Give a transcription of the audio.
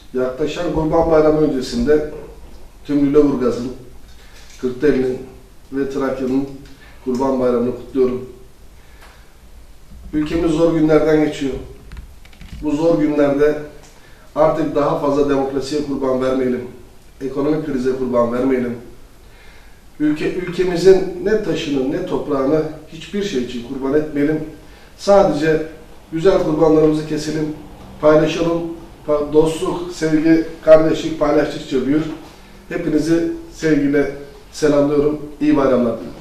Yaklaşan Kurban Bayramı öncesinde tüm Lüleburgaz'ın, Kırklareli'nin ve Trakya'nın Kurban Bayramı'nı kutluyorum. Ülkemiz zor günlerden geçiyor. Bu zor günlerde artık daha fazla demokrasiye kurban vermeyelim. Ekonomik krize kurban vermeyelim. Ülkemizin ne taşını ne toprağını hiçbir şey için kurban etmeyelim. Sadece güzel kurbanlarımızı keselim, paylaşalım. Dostluk, sevgi, kardeşlik paylaştıkça büyür. Hepinizi sevgiyle selamlıyorum. İyi bayramlar dilerim.